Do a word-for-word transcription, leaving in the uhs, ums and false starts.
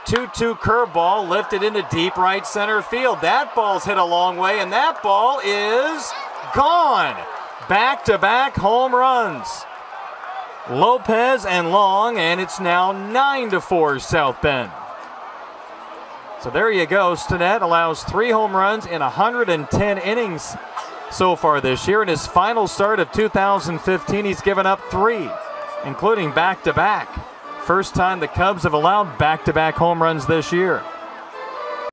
two two curveball lifted into deep right center field. That ball's hit a long way, and that ball is gone. Back-to-back home runs. Lopez and Long, and it's now nine to four South Bend. So there you go. Stinnett allows three home runs in one hundred ten innings so far this year. In his final start of two thousand fifteen, he's given up three, including back-to-back. First time the Cubs have allowed back-to-back home runs this year.